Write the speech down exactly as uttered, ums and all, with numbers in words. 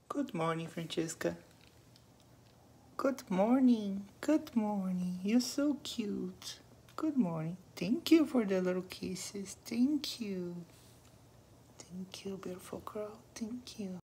Good morning, Francesca. Good morning. Good morning. You're so cute. Good morning. Thank you for the little kisses. Thank you. Thank you, beautiful girl. Thank you.